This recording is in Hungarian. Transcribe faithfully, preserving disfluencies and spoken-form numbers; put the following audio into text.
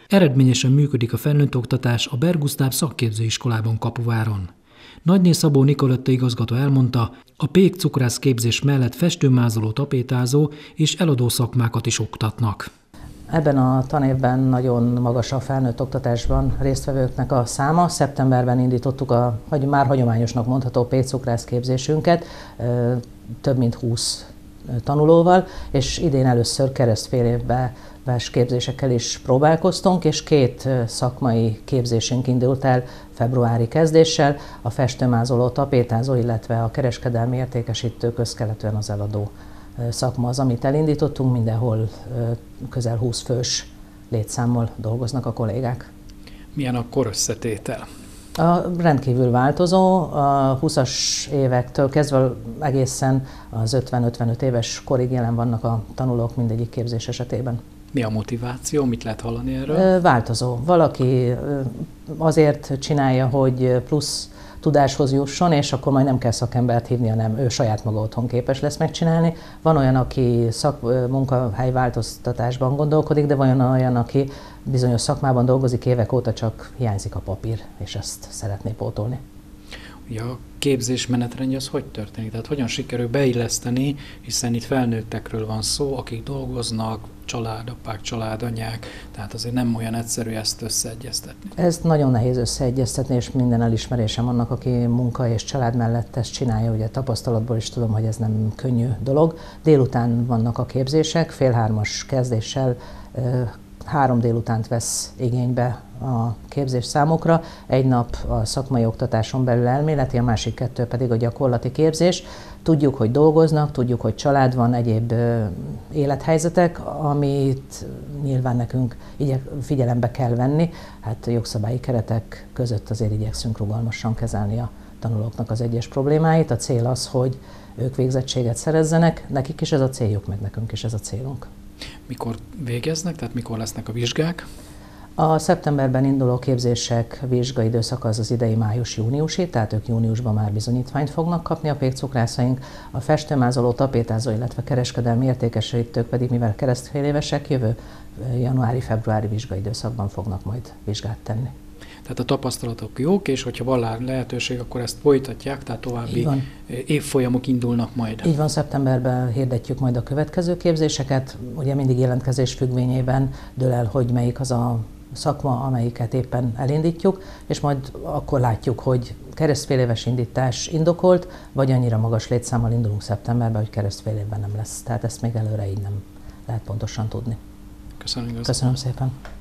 Eredményesen működik a felnőtt oktatás a Berg Gusztáv szakképzőiskolában Kapuváron. Nagyné Szabó Nikoletta igazgató elmondta, a pék cukrász képzés mellett festőmázoló, tapétázó és eladó szakmákat is oktatnak. Ebben a tanévben nagyon magas a felnőtt oktatásban résztvevőknek a száma. Szeptemberben indítottuk a már hagyományosnak mondható pékcukrász képzésünket, több mint húsz tanulóval, és idén először keresztfél évben képzésekkel is próbálkoztunk, és két szakmai képzésünk indult el februári kezdéssel, a festőmázoló, tapétázó, illetve a kereskedelmi értékesítő, közkeletűen az eladó szakma az, amit elindítottunk, mindenhol közel húsz fős létszámmal dolgoznak a kollégák. Milyen a korösszetétel? A rendkívül változó, a húszas évektől kezdve egészen az ötven-ötvenöt éves korig jelen vannak a tanulók mindegyik képzés esetében. Mi a motiváció? Mit lehet hallani erről? Változó. Valaki azért csinálja, hogy plusz tudáshoz jusson, és akkor majd nem kell szakembert hívni, hanem ő saját maga otthon képes lesz megcsinálni. Van olyan, aki szak, munkahelyváltoztatásban gondolkodik, de van olyan, aki bizonyos szakmában dolgozik évek óta, csak hiányzik a papír, és ezt szeretné pótolni. Ugye a képzés menetrendje az hogy történik? Tehát hogyan sikerül beilleszteni, hiszen itt felnőttekről van szó, akik dolgoznak, családapák, családanyák, tehát azért nem olyan egyszerű ezt összeegyeztetni. Ez nagyon nehéz összeegyeztetni, és minden elismerésem annak, aki munka és család mellett ezt csinálja, ugye tapasztalatból is tudom, hogy ez nem könnyű dolog. Délután vannak a képzések, fél hármas kezdéssel három délutánt vesz igénybe a képzés számukra, egy nap a szakmai oktatáson belül elméleti, a másik kettő pedig a gyakorlati képzés. Tudjuk, hogy dolgoznak, tudjuk, hogy család van, egyéb élethelyzetek, amit nyilván nekünk figyelembe kell venni. Hát jogszabályi keretek között azért igyekszünk rugalmasan kezelni a tanulóknak az egyes problémáit. A cél az, hogy ők végzettséget szerezzenek, nekik is ez a céljuk, meg nekünk is ez a célunk. Mikor végeznek, tehát mikor lesznek a vizsgák? A szeptemberben induló képzések vizsgai időszaka az az idei május-júniusi, tehát ők júniusban már bizonyítványt fognak kapni a pékcukrászaink. A festőmázoló, tapétázó, illetve kereskedelmi értékesítők pedig, mivel keresztfélévesek, jövő januári-februári vizsgai időszakban fognak majd vizsgát tenni. Tehát a tapasztalatok jók, és hogyha van lehetőség, akkor ezt folytatják, tehát további évfolyamok indulnak majd. Így van, szeptemberben hirdetjük majd a következő képzéseket. Ugye mindig jelentkezés függvényében dől el, hogy melyik az a szakma, amelyiket éppen elindítjuk, és majd akkor látjuk, hogy keresztfél éves indítás indokolt, vagy annyira magas létszámmal indulunk szeptemberben, hogy keresztfél évben nem lesz. Tehát ezt még előre így nem lehet pontosan tudni. Köszönöm. Köszönöm szépen.